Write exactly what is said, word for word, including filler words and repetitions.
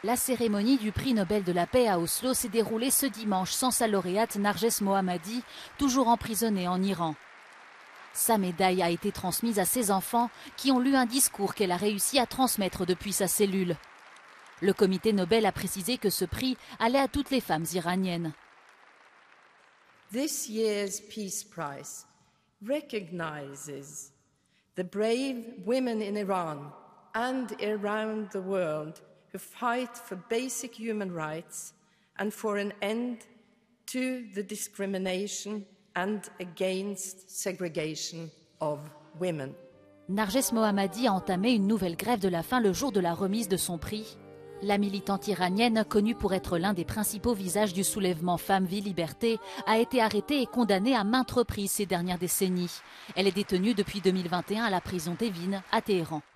La cérémonie du prix Nobel de la paix à Oslo s'est déroulée ce dimanche sans sa lauréate Narges Mohammadi, toujours emprisonnée en Iran. Sa médaille a été transmise à ses enfants qui ont lu un discours qu'elle a réussi à transmettre depuis sa cellule. Le comité Nobel a précisé que ce prix allait à toutes les femmes iraniennes. This year's Peace Prize recognizes the brave women in Iran and around the world who fight for basic human rights and for an end to the discrimination and against segregation of women. Narges Mohammadi a entamé une nouvelle grève de la faim le jour de la remise de son prix. La militante iranienne, connue pour être l'un des principaux visages du soulèvement Femmes, Vie, Liberté, a été arrêtée et condamnée à maintes reprises ces dernières décennies. Elle est détenue depuis deux mille vingt et un à la prison d'Evin, à Téhéran.